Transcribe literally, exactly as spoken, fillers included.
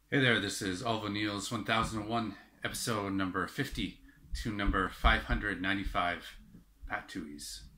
Hey there, this is Oliver Neal's one thousand one, episode number fifty to number five hundred ninety-five, Pat Tuohy's.